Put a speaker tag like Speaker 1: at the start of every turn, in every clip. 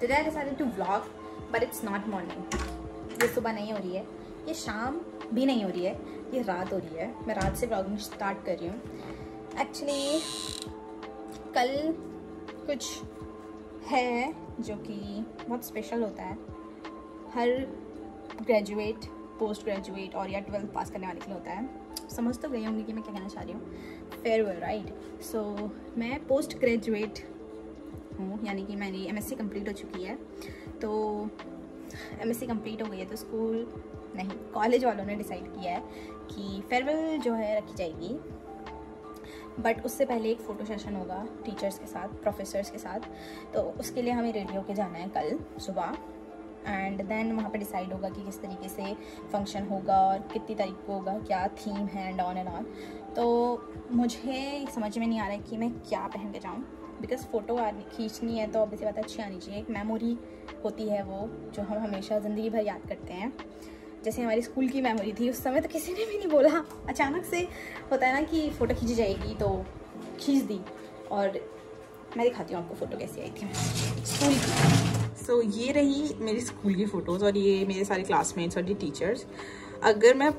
Speaker 1: Today I decided to vlog but it's not morning. ये सुबह नहीं हो रही है, ये शाम भी नहीं हो रही है, ये रात हो रही है। मैं रात से व्लॉगिंग स्टार्ट कर रही हूँ। एक्चुअली कल कुछ है जो कि बहुत स्पेशल होता है, हर ग्रेजुएट, पोस्ट ग्रेजुएट और या 12th पास करने वाले के लिए होता है। समझ तो गई होंगी कि मैं क्या कहना चाह रही हूँ, फेयरवेल, राइट। सो मैं पोस्ट ग्रेजुएट हूँ, यानी कि मेरी MSc कंप्लीट हो चुकी है। तो MSc कंप्लीट हो गई है तो स्कूल नहीं, कॉलेज वालों ने डिसाइड किया है कि फेयरवेल जो है रखी जाएगी, बट उससे पहले एक फ़ोटो सेशन होगा टीचर्स के साथ, प्रोफेसर्स के साथ। तो उसके लिए हमें रेडी होके जाना है कल सुबह, एंड देन वहाँ पे डिसाइड होगा कि किस तरीके से फंक्शन होगा और कितनी तारीख को होगा, क्या थीम है एंड ऑन एंड ऑन। तो मुझे समझ में नहीं आ रहा है कि मैं क्या पहन के जाऊँ, बिकॉज फ़ोटो खींचनी है तो ऑब्वियसली बात है अच्छी आनी चाहिए। एक मेमोरी होती है वो जो हम हमेशा ज़िंदगी भर याद करते हैं। जैसे हमारी स्कूल की मेमोरी थी, उस समय तो किसी ने भी नहीं बोला, अचानक से होता है ना कि फ़ोटो खींची जाएगी तो खींच दी। और मैं दिखाती हूँ आपको फ़ोटो कैसी आई थी स्कूल की।
Speaker 2: सो ये रही मेरी स्कूल की फ़ोटोज़ और ये मेरे सारे क्लासमेट्स और ये टीचर्स। अगर मैं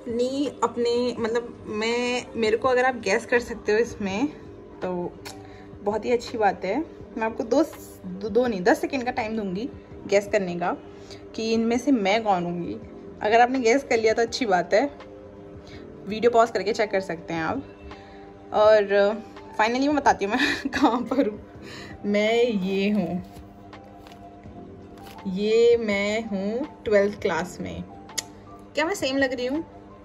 Speaker 2: मेरे को अगर आप गैस कर सकते हो इसमें तो बहुत ही अच्छी बात है। मैं आपको 10 सेकेंड का टाइम दूंगी गैस करने का कि इनमें से मैं कौन हूँगी। अगर आपने गैस कर लिया तो अच्छी बात है, वीडियो पॉज करके चेक कर सकते हैं आप। और फाइनली मैं बताती हूँ मैं कहाँ पर हूँ। मैं हूँ 12th क्लास में। क्या मैं सेम लग रही हूँ?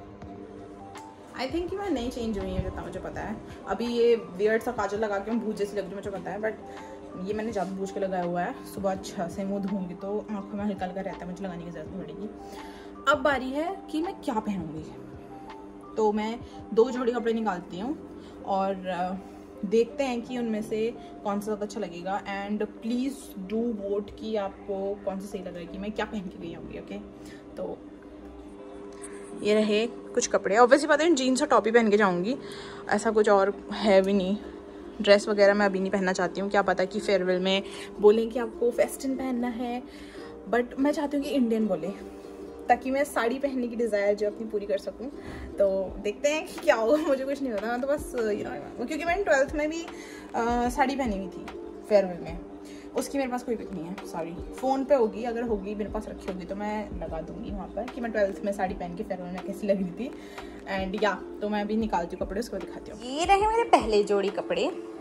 Speaker 2: आई थिंक कि मैं नहीं चेंज हुई है जितना मुझे पता है। अभी ये वियर्ड सा काजल लगा के मैं भूत जैसी लग रही हूँ मुझे पता है, बट ये मैंने ज़्यादा बूझ के लगाया हुआ है। सुबह अच्छा से मुँह धोऊंगी तो आँखों में हल्का हल्का रहता है, मुझे लगाने की ज़रूरत नहीं पड़ेगी। अब बारी है कि मैं क्या पहनूंगी। तो मैं 2 जोड़ी कपड़े निकालती हूँ और देखते हैं कि उनमें से कौन सा ज़्यादा अच्छा लगेगा। एंड प्लीज़ डू वोट कि आपको कौन सा सही लग रहा है कि मैं क्या पहन के गई होंगी। ओके, तो ये रहे कुछ कपड़े। ऑब्वियसली बात है जीन्स और टॉप ही पहन के जाऊँगी, ऐसा कुछ और है भी नहीं। ड्रेस वगैरह मैं अभी नहीं पहनना चाहती हूँ, क्या पता कि फेयरवेल में बोलें कि आपको वेस्टर्न पहनना है, बट मैं चाहती हूँ कि इंडियन बोले, ताकि मैं साड़ी पहनने की डिज़ायर जो अपनी पूरी कर सकूं। तो देखते हैं कि क्या होगा, मुझे कुछ नहीं होता। मैं तो बस क्योंकि मैंने 12th में भी साड़ी पहनी हुई थी फेयरवेल में, उसकी मेरे पास कोई पिक नहीं है, सॉरी। फ़ोन पे होगी, अगर होगी मेरे पास रखी होगी तो मैं लगा दूंगी वहाँ पर कि मैं 12th में साड़ी पहन के फेयरवेल में कैसी लग रही थी। एंड या तो मैं अभी निकालती हूँ कपड़े, उसको दिखाती हूँ।
Speaker 1: ये रहे मेरे पहले जोड़ी कपड़े,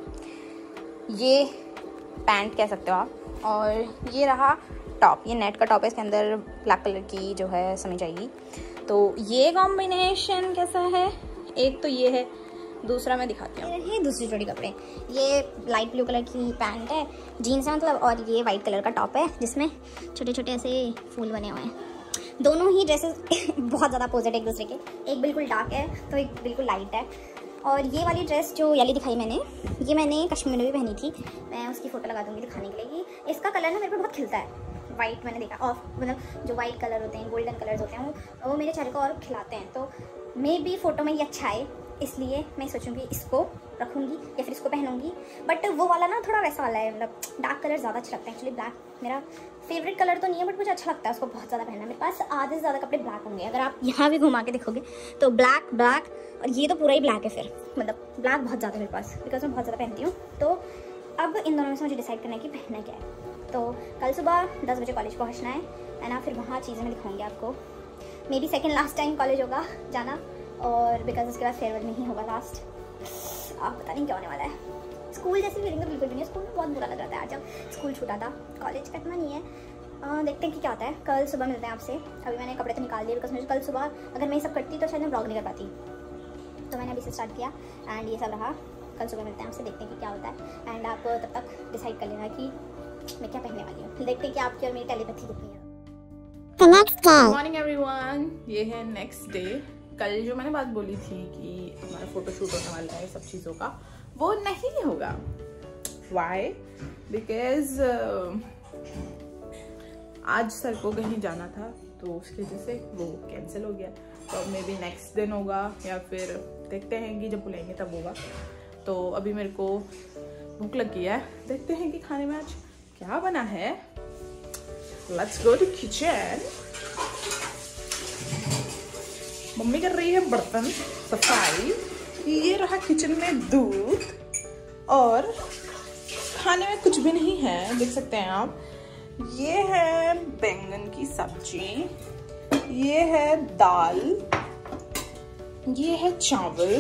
Speaker 1: ये पैंट कह सकते हो आप, और ये रहा टॉप। ये नेट का टॉप है, इसके अंदर ब्लैक कलर की जो है समी जाएगी। तो ये कॉम्बिनेशन कैसा है, एक तो ये है, दूसरा मैं दिखाती हूँ। ये दूसरी जोड़ी कपड़े, ये लाइट ब्लू कलर की पैंट है, जीन्स है मतलब, और ये वाइट कलर का टॉप है जिसमें छोटे छोटे ऐसे फूल बने हुए हैं। दोनों ही ड्रेसेस बहुत ज़्यादा अपोजिट एक दूसरे के, एक बिल्कुल डार्क है तो एक बिल्कुल लाइट है। और ये वाली ड्रेस जो येलो दिखाई मैंने, ये मैंने कश्मीर में भी पहनी थी। मैं उसकी फ़ोटो लगा दूँगी दिखाने के लिए कि इसका कलर ना मेरे को बहुत खिलता है। वाइट मैंने देखा, और मतलब जो वाइट कलर होते हैं, गोल्डन कलर्स होते हैं, वो मेरे चेहरे को और खिलाते हैं। तो मे बी फ़ोटो में ये अच्छा आए, इसलिए मैं सोचूंगी इसको रखूँगी या फिर इसको पहनूंगी। बट वो वाला ना थोड़ा वैसा वाला है, मतलब डार्क कलर ज़्यादा अच्छा लगता है। एक्चुअली ब्लैक मेरा फेवरेट कलर तो नहीं है, बट मुझे अच्छा लगता है उसको बहुत ज़्यादा पहनना। मेरे पास आधे से ज़्यादा कपड़े ब्लैक होंगे, अगर आप यहाँ भी घुमा के देखोगे तो ब्लैक, और ये तो पूरा ही ब्लैक है। फिर मतलब ब्लैक बहुत ज़्यादा है मेरे पास, बिकॉज मैं बहुत ज़्यादा पहनती हूँ। तो अब इन दोनों में से मुझे डिसाइड करना है कि पहनना क्या है। तो कल सुबह 10 बजे कॉलेज पहुँचना है ना, फिर वहाँ चीज़ें मैं दिखाऊंगी आपको। मेरी सेकंड लास्ट टाइम कॉलेज होगा जाना, और बिकॉज उसके बाद फेयरवेल में ही होगा लास्ट। आप पता नहीं क्या होने वाला है। स्कूल जैसी फीलिंग तो बिल्कुल भी नहीं है, स्कूल में बहुत बुरा लग रहा था यार जब स्कूल छूटा था। कॉलेज का इतना नहीं है, देखते हैं कि क्या होता है। कल सुबह मिलते हैं आपसे। अभी मैंने कपड़े तो निकाल दिए, बिकॉज मुझे कल सुबह अगर मैं ये सब करती तो शायद मैं व्लॉग नहीं कर पाती, तो मैंने अभी से स्टार्ट किया। एंड ये सब रहा, कल सुबह मिलते हैं आपसे, देखते हैं कि क्या होता है। एंड आप तब तक डिसाइड कर लेना कि मैं क्या पहनने वाली हूँ। देखते हैं कि आपकी और मेरी टेलीपैथी कितनी है।
Speaker 2: गुड मॉर्निंग एवरीवन, ये है नेक्स्ट डे। कल जो मैंने बात बोली थी कि हमारा फोटो शूट होने वाला है सब चीज़ों का, वो नहीं होगा। वाई? बिकॉज आज सर को कहीं जाना था, तो उसकी वजह से वो कैंसिल हो गया। तो मे बी नेक्स्ट दिन होगा, या फिर देखते हैं कि जब बुलाएंगे तब होगा। तो अभी मेरे को भूख लगी है, देखते हैं कि खाने में आज क्या बना है। Let's go to kitchen. Mummy कर रही है बर्तन सफाई। ये रहा किचन में दूध, और खाने में कुछ भी नहीं है, देख सकते हैं आप। ये है बैंगन की सब्जी, ये है दाल, ये है चावल।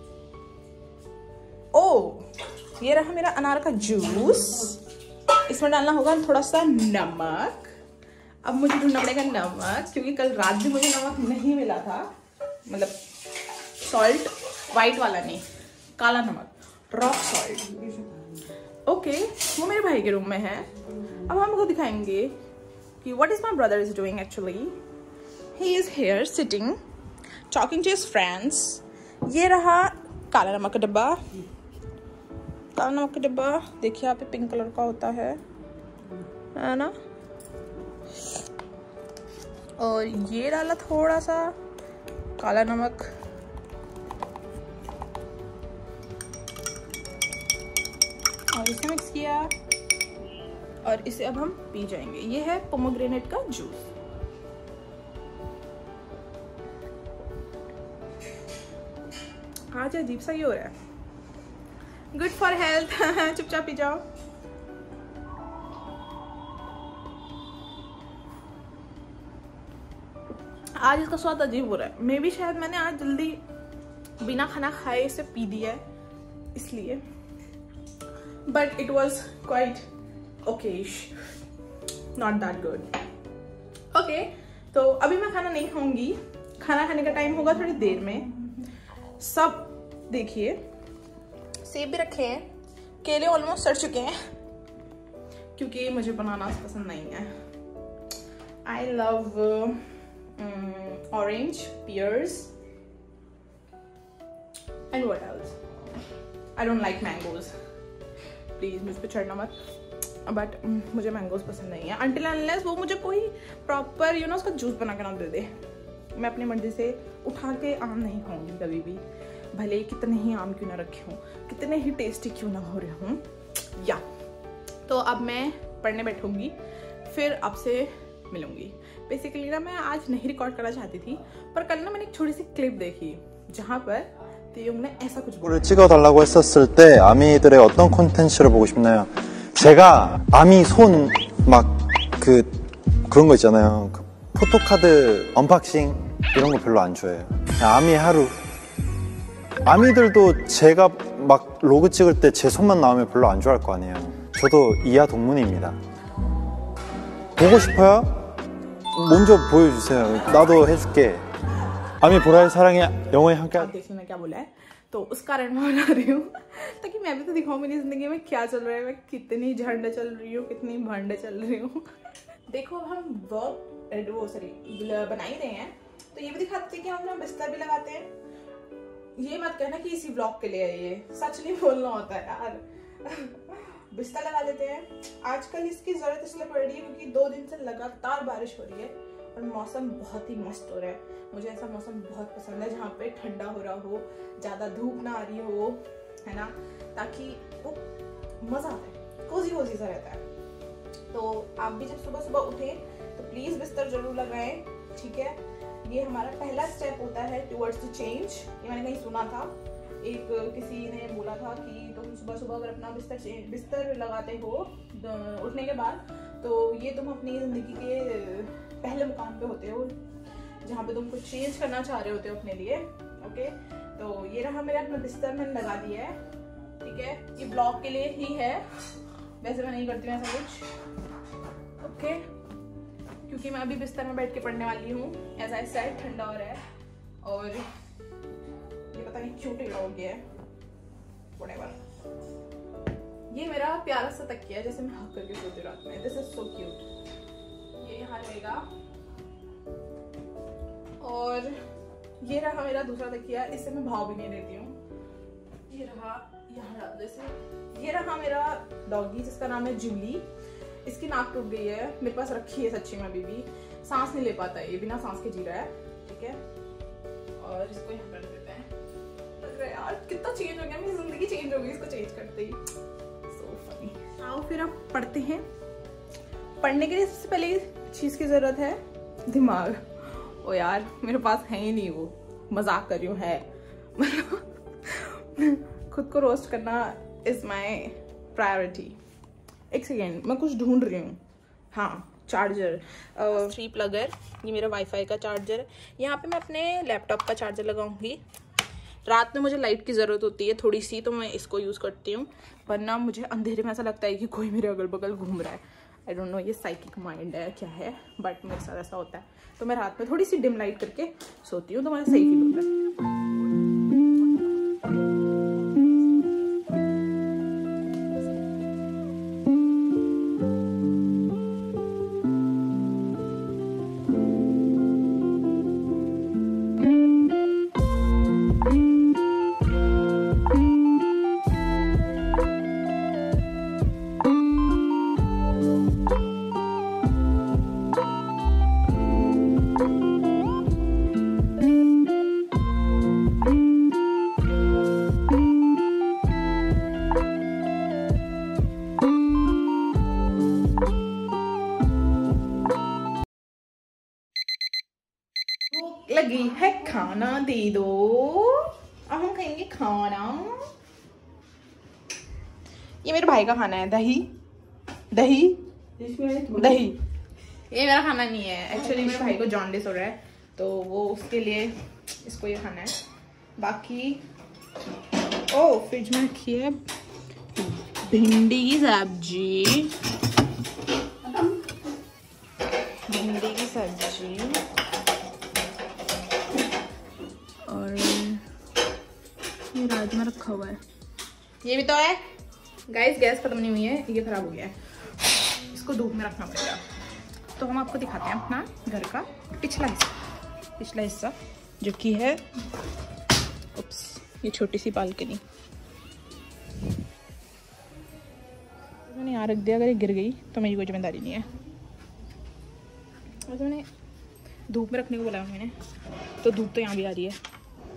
Speaker 2: ये रहा मेरा अनार का जूस। इसमें डालना होगा थोड़ा सा नमक। अब मुझे ढूंढना पड़ेगा नमक, क्योंकि कल रात भी मुझे नमक नहीं मिला था, मतलब सॉल्ट वाइट वाला नहीं, काला नमक, रॉक सॉल्ट। ओके, वो मेरे भाई के रूम में है। अब हम आपको दिखाएंगे कि what is my brother is doing actually. He is here sitting talking to his friends. ये रहा काला नमक का डब्बा। काला नमक का डब्बा देखिए, यहाँ पे पिंक कलर का होता है ना। और ये डाला थोड़ा सा काला नमक, और इसे मिक्स किया, और इसे अब हम पी जाएंगे। ये है पोमोग्रेनेट का जूस। आज अजीब सा ही हो रहा है। Good for health. चुपचाप पी जाओ। आज इसका स्वाद अजीब हो रहा है। मे भी शायद मैंने आज जल्दी बिना खाना खाए इसे पी दिया है, इसलिए। But it was quite okayish, not that good. Okay, तो अभी मैं खाना नहीं खाऊंगी। खाना खाने का टाइम होगा थोड़ी देर में। सब देखिए, सेब भी रखे हैं, केले ऑलमोस्ट सड़ चुके हैं, क्योंकि मुझे बनाना पसंद नहीं है। I love orange, pears, and what else. I don't like mangoes, please मुझ पे चढ़ना मत, बट मुझे मैंगोज पसंद नहीं है अनटिल अनलेस वो मुझे कोई प्रॉपर उसका जूस बना के ना दे दे। मैं अपनी मर्जी से उठा के आम नहीं खाऊंगी कभी भी, भले ही कितने ही आम क्यों ना रखे हों, कितने ही टेस्टी क्यों ना हो रहे हों। या तो अब मैं पढ़ने बैठूंगी, फिर आपसे मिलूंगी। बेसिकली ना मैं आज नहीं रिकॉर्ड करना चाहती थी, पर कल ना मैंने एक छोटी सी क्लिप देखी जहाँ पर तेयुंग ने ऐसा कुछ बोला।
Speaker 3: 찍어달라고 했었을 때 아미들의 어떤 콘텐츠를 보고 싶나요? 제가 아미 손 막 그런 거 있잖아요. 그 포토카드 언박싱 이런 거 별로 안 좋아해요. 그냥 아미의 하루. 아미들도 제가 막 로그 찍을 때 제 손만 나오면 별로 안 좋아할 거 아니에요. 저도 이하 동문입니다. 보고 싶어요? 먼저 보여주세요. 나도 해줄게. आमी बुराई सारंग 영원히 함께।
Speaker 2: देखिए मैं क्या बोला है, तो उस कारण मैं बना रही हूँ ताकि मैं भी तो दिखाऊँ मेरी जिंदगी में क्या चल रहा है, मैं कितनी झंड चल रही हूँ, कितनी भंड चल रही हूँ। देखो अब हम बना ही रहे हैं, तो ये भी दिखाते हैं कि हम अपना बिस्तर भी लगाते हैं। ये मत कहना कि इसी ब्लॉग के लिए है, ये सच नहीं बोलना होता है यार। बिस्तर लगा देते हैं। आजकल इसकी जरूरत इसलिए पड़ रही है क्योंकि 2 दिन से लगातार बारिश हो रही है और मौसम बहुत ही मस्त हो रहा है। मुझे ऐसा मौसम बहुत पसंद है जहाँ पे ठंडा हो रहा हो, ज्यादा धूप ना आ रही हो, है ना, ताकि वो मजा आता है, कोजी कोजी सा रहता है। तो आप भी जब सुबह सुबह उठे तो प्लीज बिस्तर जरूर लगाएं, ठीक है। ये हमारा पहला स्टेप होता है टुवर्ड्स द चेंज। ये मैंने कहीं सुना था, एक किसी ने बोला था कि तुम सुबह सुबह अगर अपना बिस्तर लगाते हो उठने के बाद, तो ये तुम अपनी जिंदगी के पहले मुकाम पे होते हो जहाँ पे तुम कुछ चेंज करना चाह रहे होते हो अपने लिए। ओके, तो ये रहा मेरा अपना बिस्तर, मैंने लगा दिया है, ठीक है। ये ब्लॉग के लिए ही है, वैसे मैं नहीं करती हूँ ऐसा कुछ। ओके, क्योंकि मैं अभी बिस्तर में बैठ के पढ़ने वाली हूँ। एज आई सेड, ठंडा हो रहा है और ये पता नहीं क्यों टेढ़ा हो गया है। व्हाटएवर। ये मेरा प्यारा सा तकिया है, जैसे मैं हक करके सोती हूँ रात में। This is so cute. ये यहाँ रहेगा। और ये रहा मेरा दूसरा तकिया, इससे मैं भाव भी नहीं देती हूँ। ये रहा यहाँ, जैसे ये रहा मेरा डॉगी जिसका नाम है जूली। इसकी नाक टूट गई है, मेरे पास रखी है सच्ची में, अभी भी सांस नहीं ले पाता है, ये बिना सांस के जी रहा है, ठीक है। और इसको यहाँ कर देते हैं। यार कितना चेंज हो गया, मेरी जिंदगी चेंज हो गई इसको चेंज करते ही। So funny. आओ फिर अब पढ़ते हैं। पढ़ने के लिए सबसे पहले चीज की जरूरत है दिमाग। ओ यार मेरे पास है ही नहीं वो, मजाक कर रही हूँ, है खुद को रोस्ट करना इज माई प्रायोरिटी। एक सेकेंड, मैं कुछ ढूंढ रही हूँ। हाँ, चार्जर, 3 प्लगर, ये मेरा वाईफाई का चार्जर है। यहाँ पे मैं अपने लैपटॉप का चार्जर लगाऊंगी। रात में मुझे लाइट की ज़रूरत होती है थोड़ी सी, तो मैं इसको यूज़ करती हूँ, वरना मुझे अंधेरे में ऐसा लगता है कि कोई मेरे अगल बगल घूम रहा है। आई डोंट नो ये साइकिक माइंड है क्या है, बट मेरे साथ ऐसा होता है। तो मैं रात में थोड़ी सी डिम लाइट करके सोती हूँ, तो मुझे सही फील होता है। लगी है, खाना दे दो, अब हम खाएंगे खाना। ये मेरे भाई का खाना है, दही दही दही। ये मेरा खाना नहीं है एक्चुअली, मेरे भाई को जॉन्डिस हो रहा है, तो वो उसके लिए इसको ये खाना है। बाकी ओ फ्रिज में रखी है भिंडी की सब्जी, भिंडी की सब्जी, और ये राजमा रखा हुआ है। ये भी तो है गाइस, गैस खत्म नहीं हुई है, ये खराब हो गया है, इसको धूप में रखना पड़ेगा। तो हम आपको दिखाते हैं अपना घर का पिछला हिस्सा जो कि है, उप्स, ये छोटी सी बालकनी मैंने यहाँ रख दिया। अगर ये गिर गई तो मेरी कोई जिम्मेदारी नहीं है। वैसे मैंने धूप में रखने को बोला मैंने, तो धूप तो यहाँ भी आ रही है।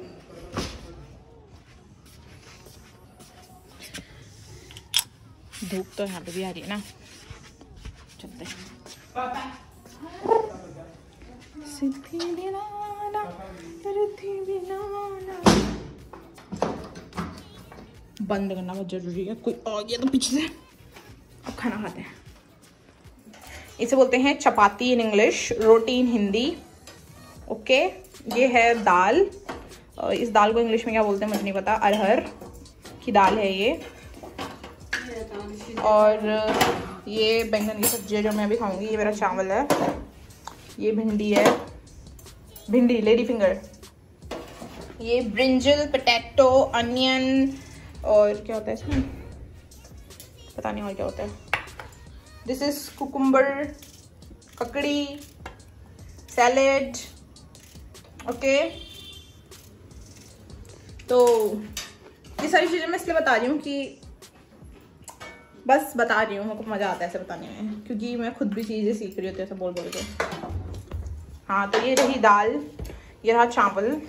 Speaker 2: धूप तो यहाँ पे भी आ रही है ना, चलते हैं। बंद करना बहुत जरूरी है, कोई आ गया तो पीछे से। अब खाना खाते हैं। इसे बोलते हैं chapati in English, roti in Hindi. Okay, ये है दाल। इस दाल को इंग्लिश में क्या बोलते हैं मुझे नहीं पता, अरहर की दाल है ये। और ये बैंगन की सब्जी है जो मैं अभी खाऊंगी। ये मेरा चावल है। ये भिंडी है, भिंडी लेडी फिंगर। ये ब्रिंजल, पोटैटो, अनियन, और क्या होता है इसमें पता नहीं और क्या होता है। दिस इज कुकुम्बर, ककड़ी, सैलेड। ओके, तो ये सारी चीज़ें मैं इसलिए बता रही हूँ कि बस बता रही हूँ, मेरे को मज़ा आता है ऐसे बताने में, क्योंकि मैं खुद भी चीज़ें सीख रही होती हूँ ऐसे बोल बोल के। हाँ, तो ये रही दाल, ये रहा चावल।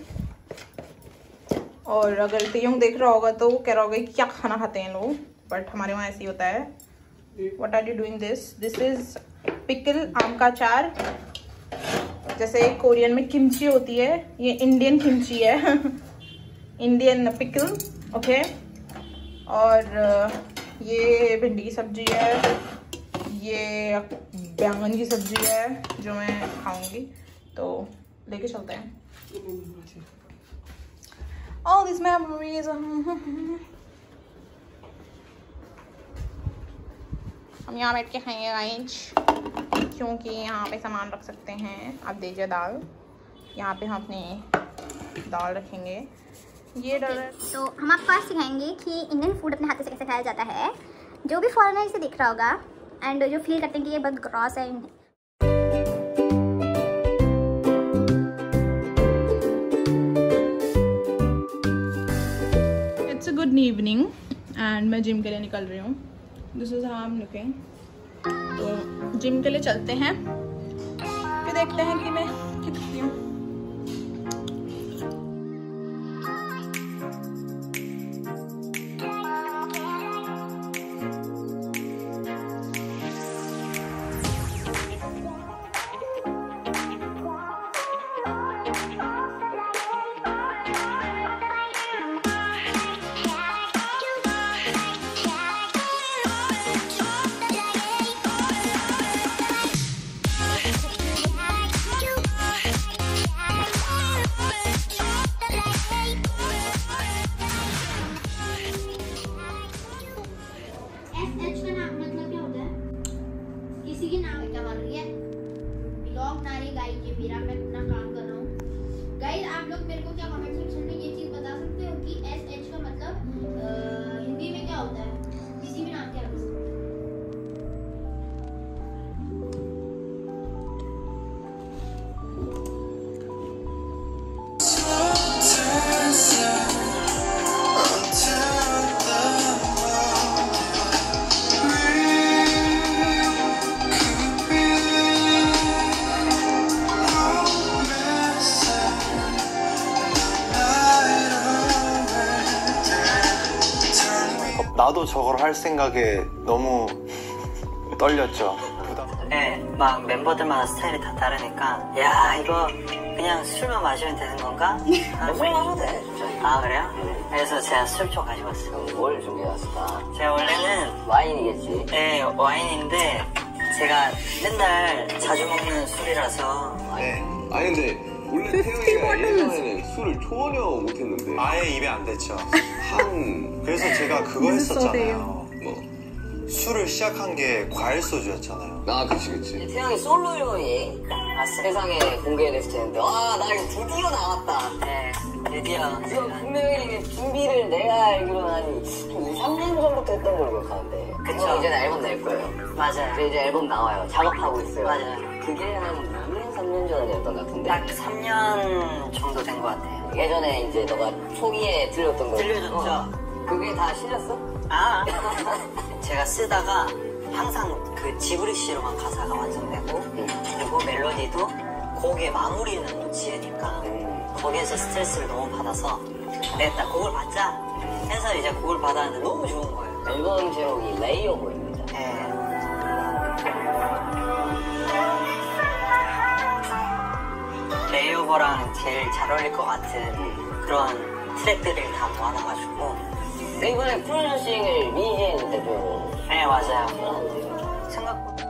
Speaker 2: और अगर तेयंग देख रहा होगा तो वो कह रहा होगा कि क्या खाना खाते हैं लोग, बट हमारे वहाँ ऐसे ही होता है। What are you doing this? This is pickle, आम का अचार। जैसे कोरियन में किमची होती है, ये इंडियन किमची है इंडियन पिकल। ओके, और ये भिंडी की सब्जी है, ये बैंगन की सब्जी है जो मैं खाऊंगी, तो लेके चलते हैं। All these memories हम यहाँ बैठ के खाएंगे गाइज, क्योंकि यहाँ पे सामान रख सकते हैं। आप दीजिए दाल, यहाँ पे हम अपनी दाल रखेंगे। ये
Speaker 4: तो हम आपको आज सिखाएंगे कि इंडियन फूड अपने हाथ से कैसे खाया जाता है। जो भी फॉरेनर इसे दिख रहा होगा एंड जो फील करते हैं कि ये बहुत ग्रॉस है।
Speaker 2: It's a good evening and मैं जिम के लिए निकल रही हूँ। This is how I am looking. तो जिम के लिए चलते हैं, फिर देखते हैं कि मैं कितनी हूँ।
Speaker 3: 나도 저걸 할 생각에 너무 떨렸죠.
Speaker 5: 네, 막 멤버들마다 스타일이 다 다르니까 야 이거 그냥 술만 마시면 되는 건가? 술 마셔도 돼. 아 그래요? 그래서 제가 술 좀 가지고 왔어요.
Speaker 6: 뭘 준비해왔을까?
Speaker 5: 제가 원래는
Speaker 6: 와인이겠지.
Speaker 5: 네 와인인데 제가 맨날 자주 먹는 술이라서
Speaker 3: 네.
Speaker 7: 아니 근데 원래 태영이가 예전에는 술을 전혀 못했는데
Speaker 3: 아예 입에 안 댔죠. 그래서 제가 그거
Speaker 2: 했었잖아요.
Speaker 3: 했었잖아요.
Speaker 7: 뭐.
Speaker 3: 술을 시작한 게 과일 소주였잖아요.
Speaker 7: 아 그치.
Speaker 6: 태양이 솔로 여행 세상에 공개됐을 텐데 나 드디어 나왔다.
Speaker 5: 네 드디어
Speaker 6: 이거 분명히 준비를 내가 알기로는 한 2-3년 전부터 했던 걸로 기억하는데
Speaker 5: 그쵸.
Speaker 6: 이제는 앨범 낼 거예요.
Speaker 5: 맞아요.
Speaker 6: 근데 이제 앨범 나와요. 작업하고 있어요.
Speaker 5: 맞아요.
Speaker 6: 그게 한 2년, 3년 전이었던 것 같은데
Speaker 5: 딱 3년 정도 된 것 같아요.
Speaker 6: 예전에 이제 너가 초기에 들렸던 거
Speaker 5: 들려줬죠?
Speaker 6: 그게 다 실렸어?
Speaker 5: 아 제가 쓰다가 항상 그 지브리쉬로만 가사가 완성되고 그리고 멜로디도 곡의 마무리는 못 지으니까 거기에서 스트레스를 너무 받아서 내가 곡을 받자 해서 이제 곡을 받았는데 너무 좋은 거예요.
Speaker 6: 앨범 제목이 레이어보입니다.
Speaker 5: 네. 레이오버랑 제일 잘 어울릴 것 같은 그런 트랙들을 다 모아놔가지고
Speaker 6: 근데 이번에 프로듀싱을 미희진 대표
Speaker 5: 네 맞아요. 생각보다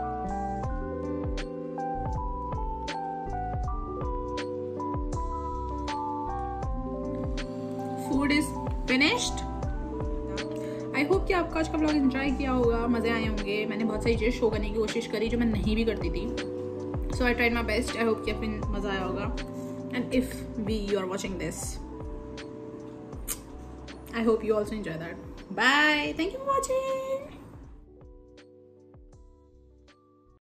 Speaker 2: food is finished. I hope कि आपका आज का ब्लॉग एंजॉय किया होगा, मज़े आए होंगे। मैंने बहुत सारी चीज़ें शो करने की कोशिश करी जो मैं नहीं भी करती थी। So I tried my best. I hope कि आपको मज़ा आया होगा। And if we you are watching this, I hope you also enjoy that. Bye. Thank you for watching.